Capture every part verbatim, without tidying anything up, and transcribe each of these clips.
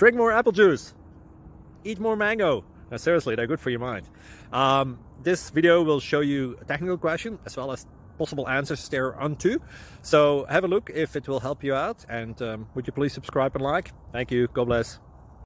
Drink more apple juice. Eat more mango. No, seriously, they're good for your mind. Um, this video will show you a technical question as well as possible answers thereunto. So have a look if it will help you out, and um, would you please subscribe and like? Thank you. God bless.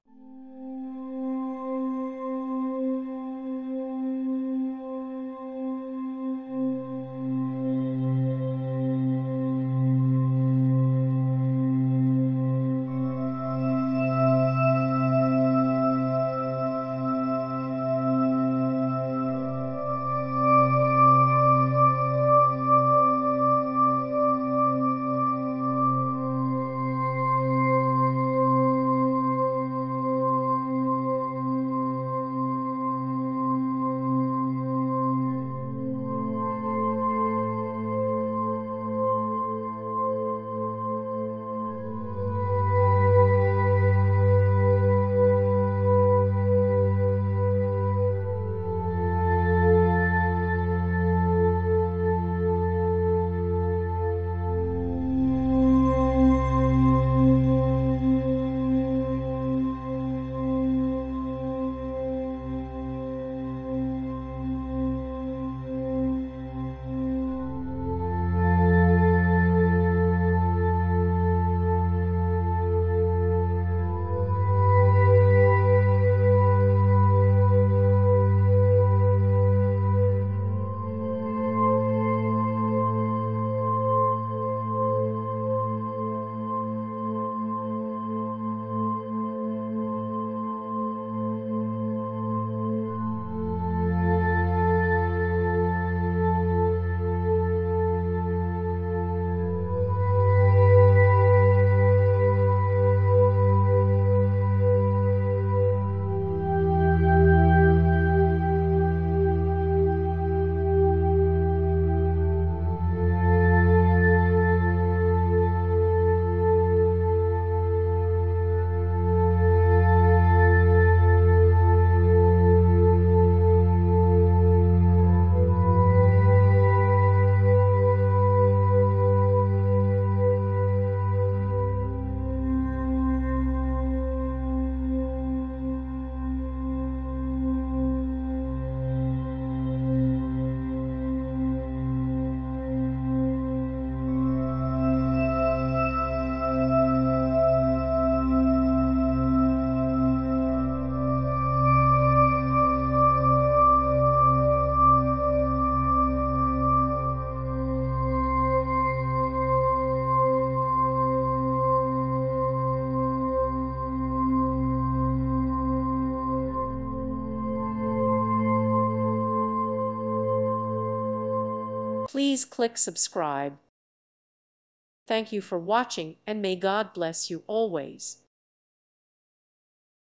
Please click subscribe. Thank you for watching, and may God bless you always.